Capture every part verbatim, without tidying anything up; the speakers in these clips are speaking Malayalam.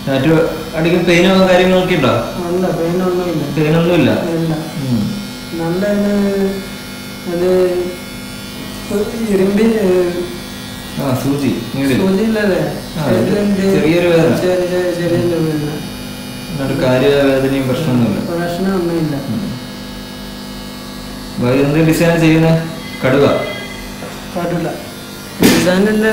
ടാറ്റു അടിക്കാൻ പെയിനോ കാര്യങ്ങളൊക്കെ ഉണ്ടോ? അല്ല, പെയിനൊന്നുമില്ല. പെയിനൊന്നുമില്ല. നല്ല അത് ഇരുമ്പി ആ സൂചി സൂചിയില്ലല്ലേ, ചെറിയൊരു വേദന, ചെറിയ വേദന, കാര്യവേദനയും പ്രശ്നമൊന്നുമില്ല. പ്രശ്നമൊന്നുമില്ല. എന്ത് ഡിസൈൻ ചെയ്യുന്ന കടുവ കടുവ ഡിസൈനിന്റെ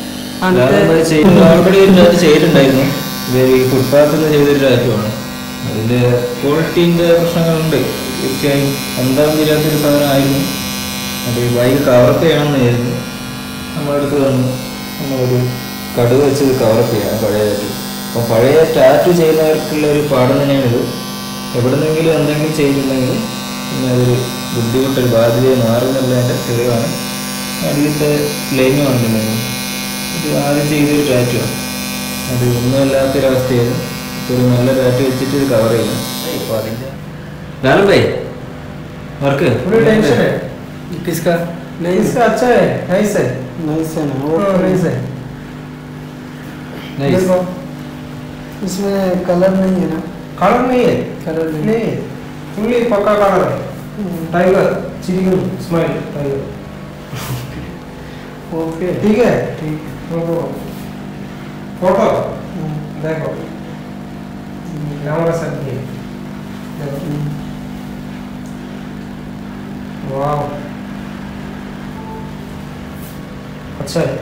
ഓൾറെഡി ചെയ്തിട്ടുണ്ടായിരുന്നു. ഈ ഫുട്പാത്തിൽ ചെയ്തൊരു ടാറ്റുവാണ്. അതിന്റെ ക്വാളിറ്റീന്റെ പ്രശ്നങ്ങളുണ്ട് തീർച്ചയായും. എന്താണെന്ന് ചെയ്യാത്തൊരു സാധനമായിരുന്നു. അത് ബൈക്ക് കവറപ്പ് ചെയ്യണമെന്നായിരുന്നു. നമ്മളടുത്ത് വന്നു നമ്മളൊരു കടുവ വെച്ചത് കവറപ്പ് ചെയ്യണം പഴയ ടാറ്റു. അപ്പം പഴയ ടാറ്റു ചെയ്യുന്നവർക്കുള്ള ഒരു പാഠം തന്നെയാണിത്. എവിടെന്നെങ്കിലും എന്തെങ്കിലും ചെയ്തിട്ടുണ്ടെങ്കിൽ പിന്നെ അതൊരു ബുദ്ധിമുട്ടൊരു ബാധ്യതയെ മാറുന്നുള്ളതിൻ്റെ തെളിവാണ്. അടിയിലത്തെ ലൈന് കണ്ടിട്ടുണ്ടെങ്കിൽ ഇത് ആദ്യം ചെയ്തൊരു ടാറ്റുവാണ്. അത് ഒന്നുമല്ലാത്തൊരവസ്ഥയായിരുന്നു. ഇപ്പോൾ ഒരു നല്ല ടാറ്റു വെച്ചിട്ട് ഇത് കവർ ചെയ്യണം. ഇപ്പോൾ അതിൻ്റെ लालू भाई वर्क पूरे टेंशन है किसका? नहीं, इसका अच्छा है, नाइस है, नाइस है ना, वो नाइस है, नाइस। इसमें कलर नहीं है ना? कलर नहीं है, कलर नहीं, नहीं है, फुल्ली पक्का कलर है। टाइगर चिड़िया स्माइल टाइगर। ओके ठीक है, ठीक। फोटो देखो कैमरा से ये वाह अच्छा है।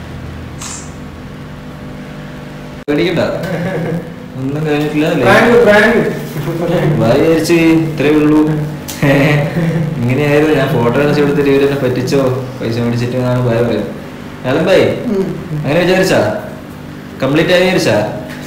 ഒന്നും കഴിഞ്ഞിട്ടില്ല. വിചാരിച്ച് ഇത്രേ ഉള്ളൂ. ഇങ്ങനെയായിരുന്നു. ഞാൻ ഫോട്ടോ കാണിച്ചു കൊടുത്തിട്ട് ഇവരെന്നെ പറ്റിച്ചോ പൈസ മേടിച്ചിട്ട് എന്നാണ് ഭയ പറയുന്നത്. അലം ഭായി അങ്ങനെ വിചാരിച്ചാ കംപ്ലീറ്റ് ആയി വിചാരിച്ചാ?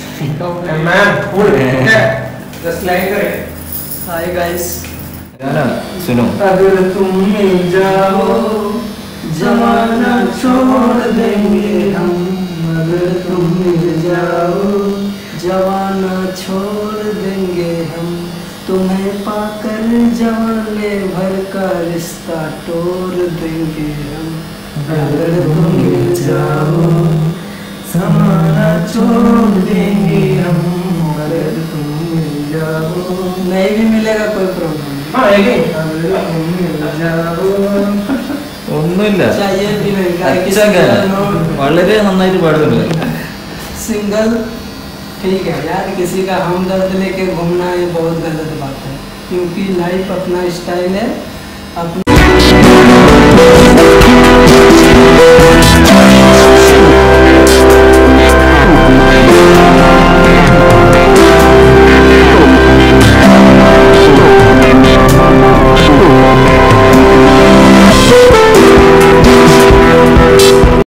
हाय गाइस, गाना सुनो। अगर तुम मिल जाओ जमाना छोड़ देंगे हम, अगर तुम मिल जाओ जमाना छोड़ देंगे हम, तुम्हें पाकर जवाने भर का रिश्ता तोड़ देंगे हम, अगर तुम मिल जाओ जमाना छोड़ देंगे हम, अगर तुम मिल जाओ। नहीं भी मिलेगा कोई प्रॉब्लम नहीं। हाँ एक ഒന്നുമില്ല. चाहिए भी नहीं, വളരെ നന്നായിട്ട് പാടുന്നുണ്ട്. सिंगल ठीक है यार, किसी का हमदर्द लेके घूमना ये बहुत गलत बात है, क्योंकि लाइफ अपना स्टाइल है अपना